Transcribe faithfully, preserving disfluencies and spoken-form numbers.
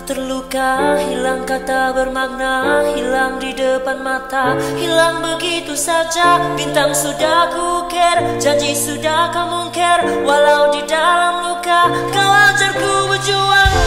terluka, hilang kata bermakna, hilang di depan mata, hilang begitu saja. Bintang sudah ku care, janji sudah kamu care, walau di dalam luka kau ajarku berjuang.